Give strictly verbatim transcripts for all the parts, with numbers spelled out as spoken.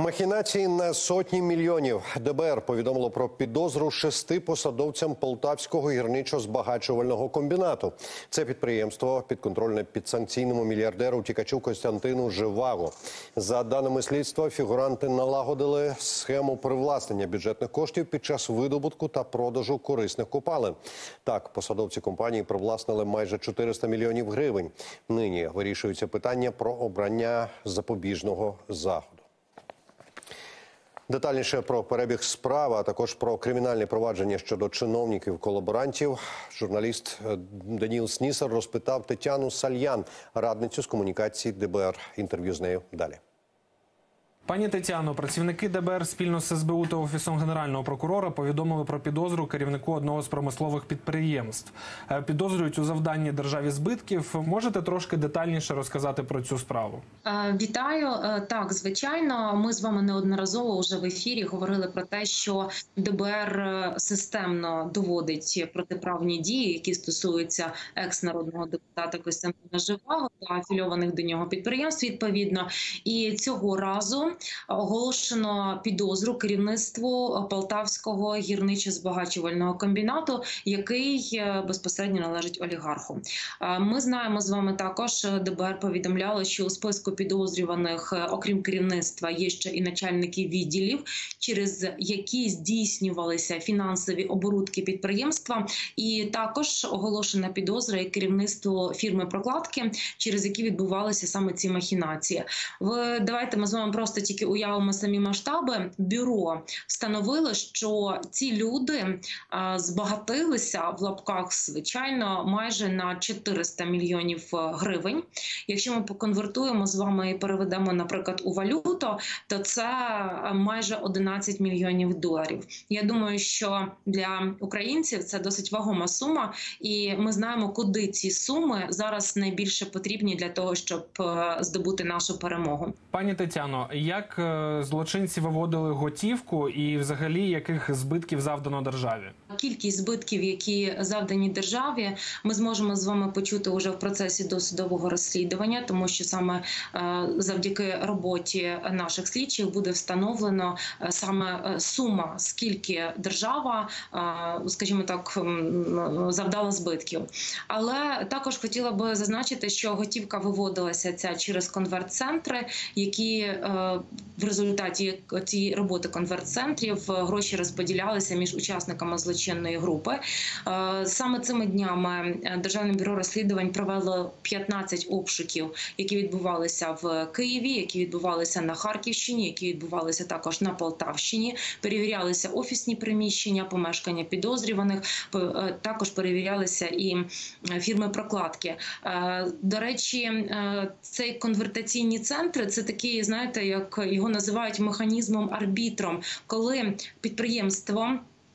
Махінації на сотні мільйонів. Д Б Р повідомило про підозру шести посадовцям Полтавського гірничо-збагачувального комбінату. Це підприємство підконтрольне підсанкційному мільярдеру-утікачу Костянтину Живаго. За даними слідства, фігуранти налагодили схему привласнення бюджетних коштів під час видобутку та продажу корисних копалин. Так, посадовці компанії привласнили майже чотириста мільйонів гривень. Нині вирішується питання про обрання запобіжного заходу. Детальніше про перебіг справи, а також про кримінальні провадження щодо чиновників-колаборантів. Журналіст Даніл Снісар розпитав Тетяну Сальян, радницю з комунікації Д Б Р. Інтерв'ю з нею далі. Пані Тетяно, працівники Д Б Р спільно з С Б У та Офісом Генерального прокурора повідомили про підозру керівнику одного з промислових підприємств. Підозрюють у завданні державі збитків. Можете трошки детальніше розказати про цю справу? Вітаю. Так, звичайно, ми з вами неодноразово вже в ефірі говорили про те, що Д Б Р системно доводить протиправні дії, які стосуються екс-народного депутата Костянтина Живаго та афільованих до нього підприємств відповідно. І цього разу оголошено підозру керівництву Полтавського гірничо-збагачувального комбінату, який безпосередньо належить олігарху. Ми знаємо з вами також, Д Б Р повідомляло, що у списку підозрюваних, окрім керівництва, є ще і начальники відділів, через які здійснювалися фінансові оборудки підприємства. І також оголошена підозра і керівництво фірми прокладки, через які відбувалися саме ці махінації. Ви, давайте ми з вами просто тільки уявимо самі масштаби. Бюро встановило, що ці люди а, збагатилися, в лапках, звичайно, майже на чотириста мільйонів гривень. Якщо ми поконвертуємо з вами і переведемо, наприклад, у валюту, то це майже одинадцять мільйонів доларів. Я думаю, що для українців це досить вагома сума, і ми знаємо, куди ці суми зараз найбільше потрібні для того, щоб здобути нашу перемогу. Пані Тетяно, як злочинці виводили готівку і взагалі яких збитків завдано державі? Кількість збитків, які завдані державі, ми зможемо з вами почути вже в процесі досудового розслідування, тому що саме завдяки роботі наших слідчих буде встановлено саме сума, скільки держава, скажімо так, завдала збитків. Але також хотіла би зазначити, що готівка виводилася ця через конверт-центри, які в результаті цієї роботи конверт-центрів гроші розподілялися між учасниками злочинної групи. Саме цими днями Державне бюро розслідувань провело п'ятнадцять обшуків, які відбувалися в Києві, які відбувалися на Харківщині, які відбувалися також на Полтавщині. Перевірялися офісні приміщення, помешкання підозрюваних, також перевірялися і фірми прокладки. До речі, цей конвертаційні центри – це такі, знаєте, як його називають механізмом-арбітром, коли підприємство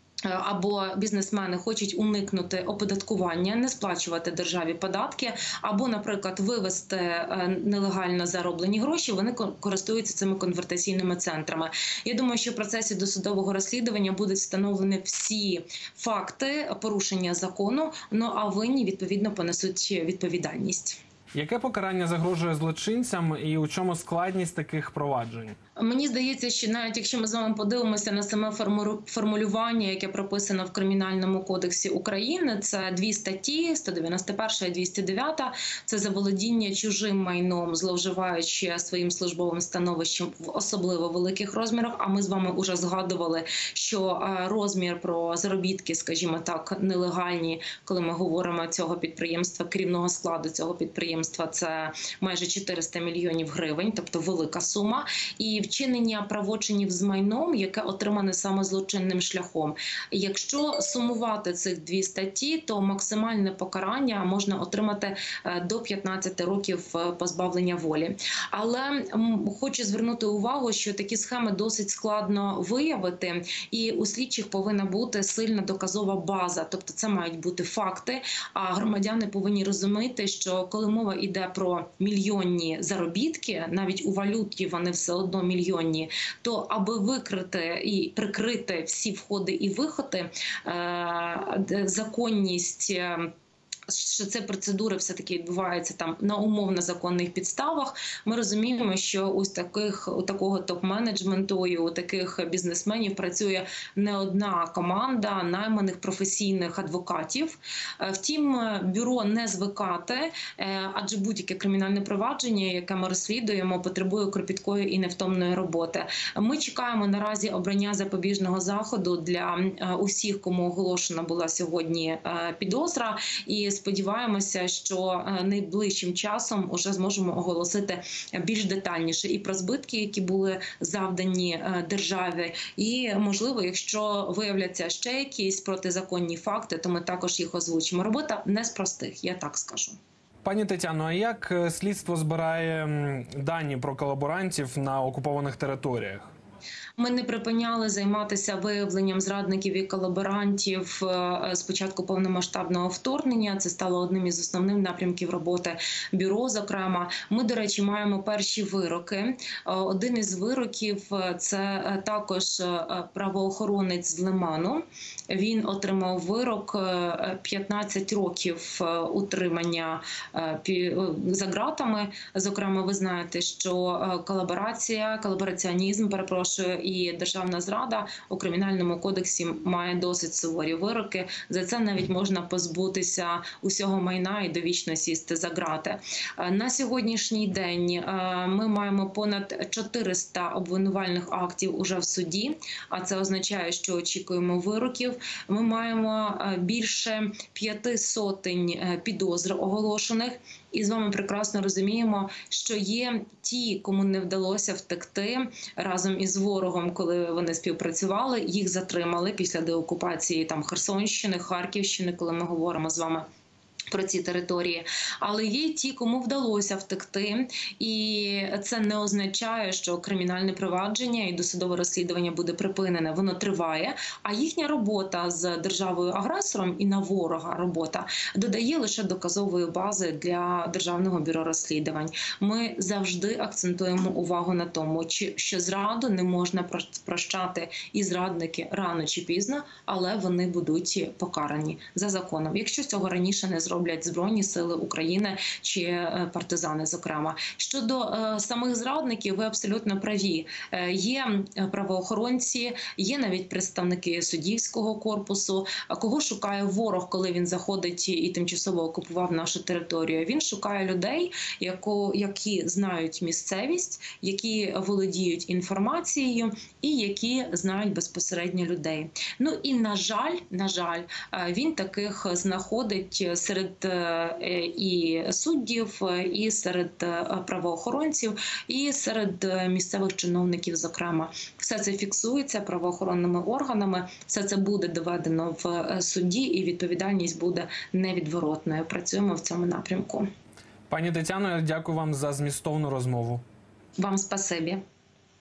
або бізнесмени хочуть уникнути оподаткування, не сплачувати державі податки, або, наприклад, вивести нелегально зароблені гроші, вони користуються цими конвертаційними центрами. Я думаю, що в процесі досудового розслідування будуть встановлені всі факти порушення закону, ну а винні, відповідно, понесуть відповідальність. Яке покарання загрожує злочинцям і у чому складність таких проваджень? Мені здається, що навіть якщо ми з вами подивимося на саме формулювання, яке прописано в Кримінальному кодексі України, це дві статті, сто дев'яносто перша і двісті дев'ята, це заволодіння чужим майном, зловживаючи своїм службовим становищем в особливо великих розмірах. А ми з вами вже згадували, що розмір про заробітки, скажімо так, нелегальні, коли ми говоримо цього підприємства, керівного складу цього підприємства, це майже чотириста мільйонів гривень, тобто велика сума. І вчинення правочинів з майном, яке отримане саме злочинним шляхом. Якщо сумувати цих дві статті, то максимальне покарання можна отримати до п'ятнадцяти років позбавлення волі. Але хочу звернути увагу, що такі схеми досить складно виявити, і у слідчих повинна бути сильна доказова база, тобто це мають бути факти, а громадяни повинні розуміти, що коли мова йде про мільйонні заробітки, навіть у валюті вони все одно мільйонні, то аби викрити і прикрити всі входи і виходи, законність що це процедури все-таки відбуваються там на умовно законних підставах. Ми розуміємо, що у таких у такого топ-менеджменту і у таких бізнесменів працює не одна команда найманих професійних адвокатів. Втім, бюро не звикати, адже будь-яке кримінальне провадження, яке ми розслідуємо, потребує кропіткої і невтомної роботи. Ми чекаємо наразі обрання запобіжного заходу для усіх, кому оголошена була сьогодні підозра, і сподіваємося, що найближчим часом вже зможемо оголосити більш детальніше і про збитки, які були завдані державі, і, можливо, якщо виявляться ще якісь протизаконні факти, то ми також їх озвучимо. Робота не з простих, я так скажу. Пані Тетяно, а як слідство збирає дані про колаборантів на окупованих територіях? Ми не припиняли займатися виявленням зрадників і колаборантів з початку повномасштабного вторгнення. Це стало одним із основних напрямків роботи бюро. Зокрема, ми, до речі, маємо перші вироки. Один із вироків – це також правоохоронець з Лиману. Він отримав вирок п'ятнадцять років утримання за ґратами. Зокрема, ви знаєте, що колаборація, колабораціонізм, перепрошую, і державна зрада у Кримінальному кодексі має досить суворі вироки. За це навіть можна позбутися усього майна і довічно сісти за ґрати. На сьогоднішній день ми маємо понад чотириста обвинувальних актів уже в суді, а це означає, що очікуємо вироків. Ми маємо більше п'яти сотень підозр оголошених. І з вами прекрасно розуміємо, що є ті, кому не вдалося втекти разом із ворогом, коли вони співпрацювали, їх затримали після деокупації там Херсонщини, Харківщини, коли ми говоримо з вами про ці території. Але є ті, кому вдалося втекти, і це не означає, що кримінальне провадження і досудове розслідування буде припинене. Воно триває, а їхня робота з державою-агресором і на ворога робота додає лише доказової бази для Державного бюро розслідувань. Ми завжди акцентуємо увагу на тому, що зраду не можна прощати, і зрадники рано чи пізно, але вони будуть покарані за законом. Якщо цього раніше не зроблять Збройні сили України чи партизани, зокрема. Щодо е, самих зрадників, ви абсолютно праві. Е, є правоохоронці, є навіть представники суддівського корпусу. Кого шукає ворог, коли він заходить і тимчасово окупував нашу територію? Він шукає людей, яко, які знають місцевість, які володіють інформацією і які знають безпосередньо людей. Ну і, на жаль, на жаль, він таких знаходить серед і суддів, і серед правоохоронців, і серед місцевих чиновників, зокрема. Все це фіксується правоохоронними органами, все це буде доведено в суді, і відповідальність буде невідворотною. Працюємо в цьому напрямку. Пані Тетяно, дякую вам за змістовну розмову. Вам спасибі.